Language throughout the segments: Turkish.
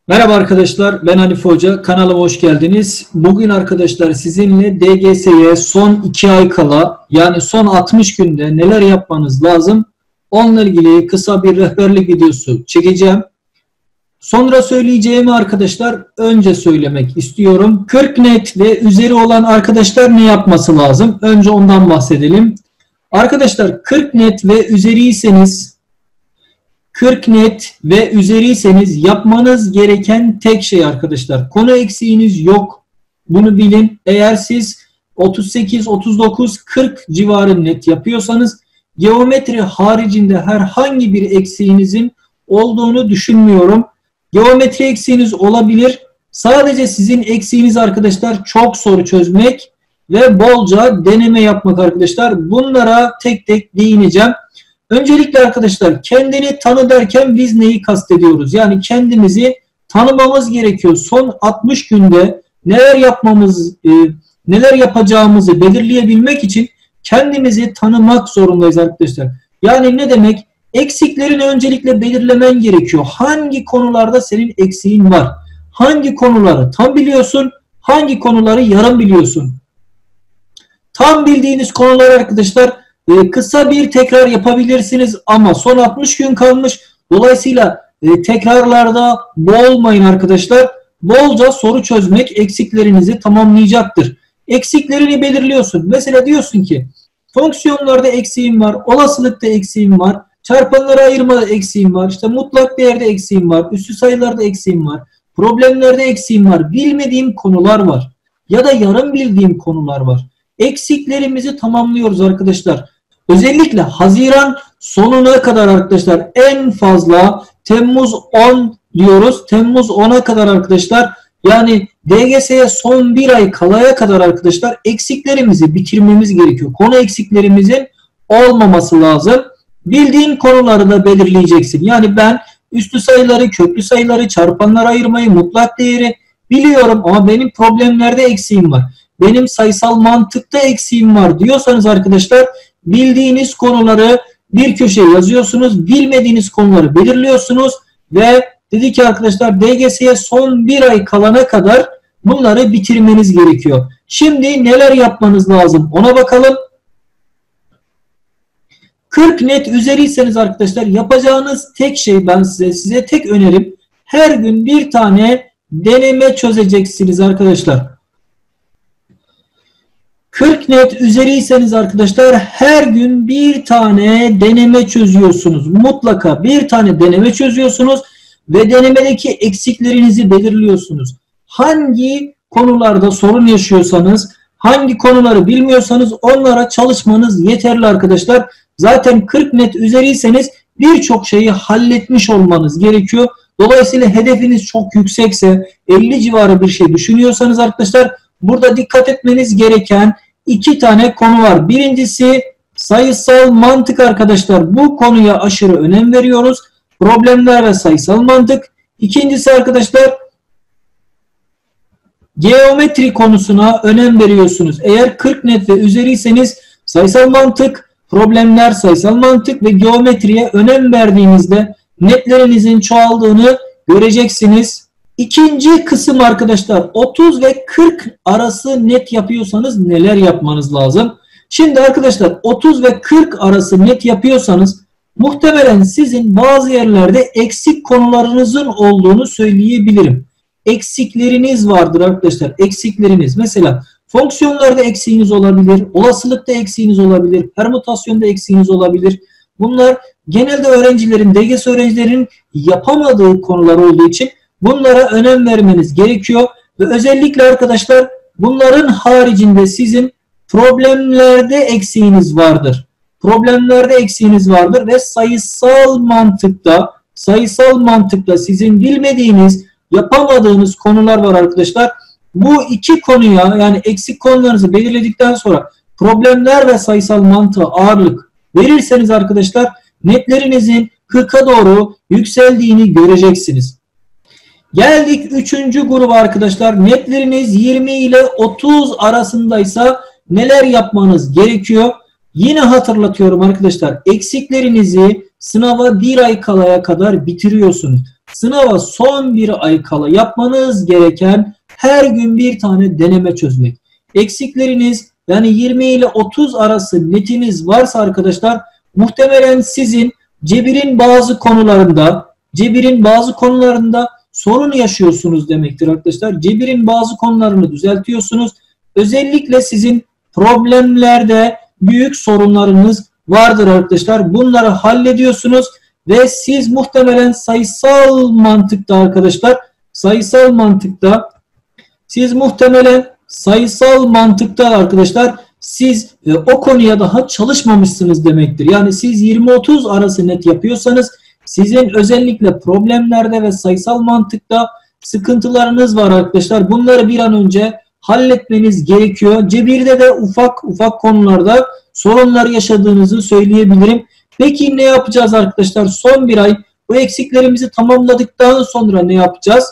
Merhaba arkadaşlar, ben Hanife Hoca. Kanalıma hoş geldiniz. Bugün arkadaşlar sizinle DGS'ye son 2 ay kala, yani son 60 günde neler yapmanız lazım? Onunla ilgili kısa bir rehberlik videosu çekeceğim. Sonra söyleyeceğimi arkadaşlar önce söylemek istiyorum. 40 net ve üzeri olan arkadaşlar ne yapması lazım? Önce ondan bahsedelim. Arkadaşlar 40 net ve üzeriyseniz 40 net ve üzeriyseniz yapmanız gereken tek şey arkadaşlar. Konu eksiğiniz yok. Bunu bilin. Eğer siz 38, 39, 40 civarı net yapıyorsanız geometri haricinde herhangi bir eksiğinizin olduğunu düşünmüyorum. Geometri eksiğiniz olabilir. Sadece sizin eksiğiniz arkadaşlar çok soru çözmek ve bolca deneme yapmak arkadaşlar. Bunlara tek tek değineceğim. Öncelikle arkadaşlar kendini tanı derken biz neyi kastediyoruz? Yani kendimizi tanımamız gerekiyor. Son 60 günde neler yapacağımızı belirleyebilmek için kendimizi tanımak zorundayız arkadaşlar. Yani ne demek? Eksiklerini öncelikle belirlemen gerekiyor. Hangi konularda senin eksiğin var? Hangi konuları tam biliyorsun? Hangi konuları yarım biliyorsun? Tam bildiğiniz konular arkadaşlar kısa bir tekrar yapabilirsiniz ama son 60 gün kalmış. Dolayısıyla tekrarlarda boğulmayın arkadaşlar. Bolca soru çözmek eksiklerinizi tamamlayacaktır. Eksiklerini belirliyorsun. Mesela diyorsun ki fonksiyonlarda eksiğim var, olasılıkta eksiğim var, çarpanlara ayırmada eksiğim var, işte mutlak değerde eksiğim var, üstü sayılarda eksiğim var, problemlerde eksiğim var, bilmediğim konular var ya da yarım bildiğim konular var. Eksiklerimizi tamamlıyoruz arkadaşlar. Özellikle Haziran sonuna kadar arkadaşlar en fazla Temmuz 10 diyoruz. Temmuz 10'a kadar arkadaşlar yani DGS'ye son bir ay kalaya kadar arkadaşlar eksiklerimizi bitirmemiz gerekiyor. Konu eksiklerimizin olmaması lazım. Bildiğin konuları da belirleyeceksin. Yani ben üstü sayıları, köklü sayıları, çarpanlara ayırmayı, mutlak değeri biliyorum ama benim problemlerde eksiğim var. Benim sayısal mantıkta eksiğim var diyorsanız arkadaşlar bildiğiniz konuları bir köşeye yazıyorsunuz. Bilmediğiniz konuları belirliyorsunuz ve dedi ki arkadaşlar DGS'ye son bir ay kalana kadar bunları bitirmeniz gerekiyor. Şimdi neler yapmanız lazım ona bakalım. 40 net üzeriyseniz arkadaşlar yapacağınız tek şey ben size tek önerim her gün bir tane deneme çözeceksiniz arkadaşlar. 40 net üzeriyseniz arkadaşlar her gün bir tane deneme çözüyorsunuz. Mutlaka bir tane deneme çözüyorsunuz ve denemedeki eksiklerinizi belirliyorsunuz. Hangi konularda sorun yaşıyorsanız, hangi konuları bilmiyorsanız onlara çalışmanız yeterli arkadaşlar. Zaten 40 net üzeriyseniz birçok şeyi halletmiş olmanız gerekiyor. Dolayısıyla hedefiniz çok yüksekse 50 civarı bir şey düşünüyorsanız arkadaşlar burada dikkat etmeniz gereken 2 tane konu var. Birincisi sayısal mantık arkadaşlar. Bu konuya aşırı önem veriyoruz. Problemler ve sayısal mantık. İkincisi arkadaşlar geometri konusuna önem veriyorsunuz. Eğer 40 net ve üzeriyseniz sayısal mantık, problemler, sayısal mantık ve geometriye önem verdiğinizde netlerinizin çoğaldığını göreceksiniz. İkinci kısım arkadaşlar 30 ve 40 arası net yapıyorsanız neler yapmanız lazım? Şimdi arkadaşlar 30 ve 40 arası net yapıyorsanız muhtemelen sizin bazı yerlerde eksik konularınızın olduğunu söyleyebilirim. Eksikleriniz vardır arkadaşlar. Eksikleriniz mesela fonksiyonlarda eksiğiniz olabilir, olasılıkta eksiğiniz olabilir, permütasyonda eksiğiniz olabilir. Bunlar genelde öğrencilerin, DGS öğrencilerinin yapamadığı konular olduğu için bunlara önem vermeniz gerekiyor ve özellikle arkadaşlar bunların haricinde sizin problemlerde eksiğiniz vardır. Problemlerde eksiğiniz vardır ve sayısal mantıkta sizin bilmediğiniz, yapamadığınız konular var arkadaşlar. Bu iki konuya yani eksik konularınızı belirledikten sonra problemler ve sayısal mantığa ağırlık verirseniz arkadaşlar netlerinizin 40'a doğru yükseldiğini göreceksiniz. Geldik 3. gruba arkadaşlar. Netleriniz 20 ile 30 arasındaysa neler yapmanız gerekiyor? Yine hatırlatıyorum arkadaşlar. Eksiklerinizi sınava bir ay kalaya kadar bitiriyorsunuz. sınava son bir ay kala yapmanız gereken her gün bir tane deneme çözmek. Eksikleriniz yani 20 ile 30 arası netiniz varsa arkadaşlar muhtemelen sizin cebirin bazı konularında sorun yaşıyorsunuz demektir arkadaşlar. Cebirin bazı konularını düzeltiyorsunuz. Özellikle sizin problemlerde büyük sorunlarınız vardır arkadaşlar. Bunları hallediyorsunuz ve siz muhtemelen sayısal mantıkta arkadaşlar, siz o konuya daha çalışmamışsınız demektir. Yani siz 20-30 arası net yapıyorsanız sizin özellikle problemlerde ve sayısal mantıkta sıkıntılarınız var arkadaşlar. Bunları bir an önce halletmeniz gerekiyor. Cebirde de ufak konularda sorunlar yaşadığınızı söyleyebilirim. Peki ne yapacağız arkadaşlar? Son bir ay bu eksiklerimizi tamamladıktan sonra ne yapacağız?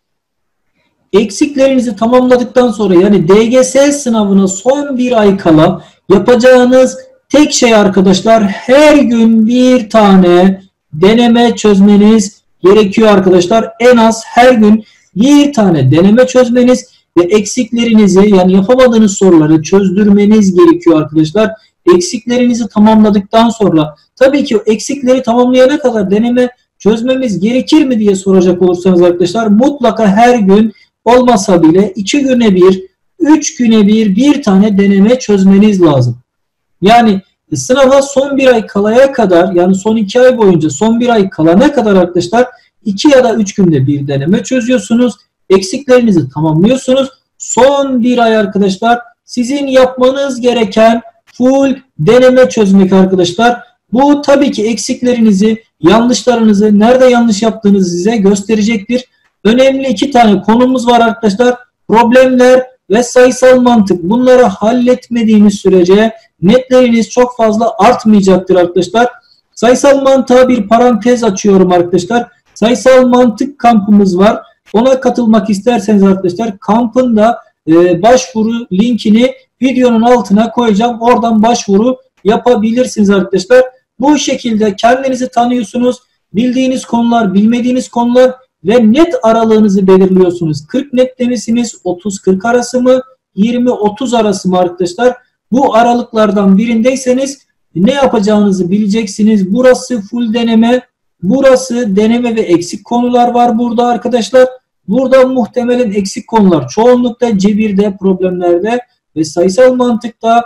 Eksiklerinizi tamamladıktan sonra yani DGS sınavına son bir ay kala yapacağınız tek şey arkadaşlar her gün bir tane deneme çözmeniz gerekiyor arkadaşlar. En az her gün bir tane deneme çözmeniz ve eksiklerinizi yani yapamadığınız soruları çözdürmeniz gerekiyor arkadaşlar. Eksiklerinizi tamamladıktan sonra tabii ki eksikleri tamamlayana kadar deneme çözmemiz gerekir mi diye soracak olursanız arkadaşlar mutlaka her gün olmasa bile 2 güne bir, 3 güne bir tane deneme çözmeniz lazım. Yani sınava son bir ay kalaya kadar yani son 2 ay boyunca son bir ay kalana kadar arkadaşlar 2 ya da 3 günde bir deneme çözüyorsunuz. Eksiklerinizi tamamlıyorsunuz. Son bir ay arkadaşlar sizin yapmanız gereken full deneme çözmek arkadaşlar. Bu tabii ki eksiklerinizi, yanlışlarınızı, nerede yanlış yaptığınızı size gösterecektir. Önemli 2 tane konumuz var arkadaşlar. Problemler ve sayısal mantık. Bunları halletmediğiniz sürece netleriniz çok fazla artmayacaktır arkadaşlar. Sayısal mantığa bir parantez açıyorum arkadaşlar. Sayısal mantık kampımız var. Ona katılmak isterseniz arkadaşlar kampın da başvuru linkini videonun altına koyacağım. Oradan başvuru yapabilirsiniz arkadaşlar. Bu şekilde kendinizi tanıyorsunuz. Bildiğiniz konular, bilmediğiniz konular ve net aralığınızı belirliyorsunuz. 40 net demişsiniz, 30-40 arası mı, 20-30 arası mı arkadaşlar? Bu aralıklardan birindeyseniz ne yapacağınızı bileceksiniz. Burası full deneme, burası deneme ve eksik konular var burada arkadaşlar. Burada muhtemelen eksik konular çoğunlukla cebirde, problemlerde ve sayısal mantıkta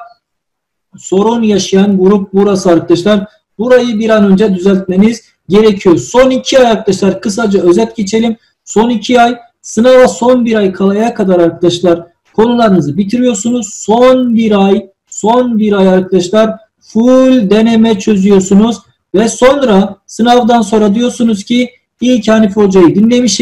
sorun yaşayan grup burası arkadaşlar. Burayı bir an önce düzeltmeniz gerekiyor. Son 2 ay arkadaşlar kısaca özet geçelim. Son 2 ay sınava son bir ay kalaya kadar arkadaşlar konularınızı bitiriyorsunuz. Son bir ay arkadaşlar full deneme çözüyorsunuz ve sonra sınavdan sonra diyorsunuz ki İlk Hanif Hoca'yı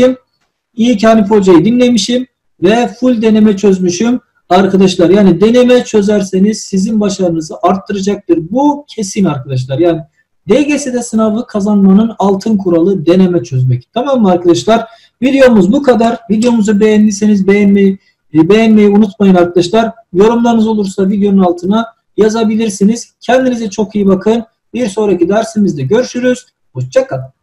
dinlemişim ve full deneme çözmüşüm arkadaşlar. Yani deneme çözerseniz sizin başarınızı arttıracaktır. Bu kesin arkadaşlar. Yani DGS'de sınavı kazanmanın altın kuralı deneme çözmek. Tamam mı arkadaşlar? Videomuz bu kadar. Videomuzu beğendiyseniz beğenmeyi unutmayın arkadaşlar. Yorumlarınız olursa videonun altına yazabilirsiniz. Kendinize çok iyi bakın. Bir sonraki dersimizde görüşürüz. Hoşça kalın.